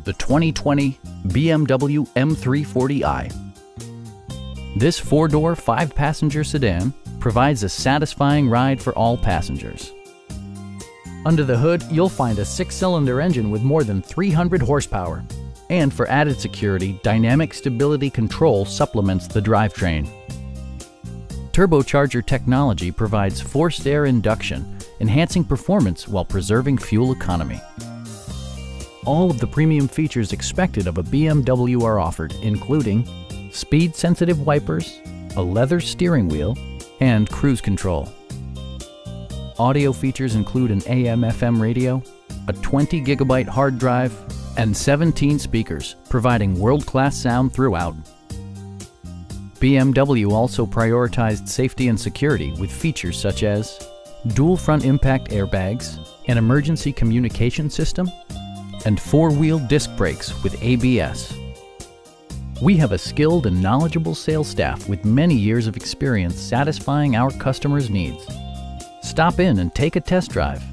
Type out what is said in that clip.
the 2020 BMW M340i. This four-door, five-passenger sedan provides a satisfying ride for all passengers. Under the hood, you'll find a six-cylinder engine with more than 300 horsepower. And for added security, dynamic stability control supplements the drivetrain. Turbocharger technology provides forced air induction, enhancing performance while preserving fuel economy. All of the premium features expected of a BMW are offered, including speed-sensitive wipers, a leather steering wheel, and cruise control. Audio features include an AM/FM radio, a 20 gigabyte hard drive, and 17 speakers, providing world-class sound throughout. BMW also prioritized safety and security with features such as dual front impact airbags, an emergency communication system, and four-wheel disc brakes with ABS. We have a skilled and knowledgeable sales staff with many years of experience satisfying our customers' needs. Stop in and take a test drive.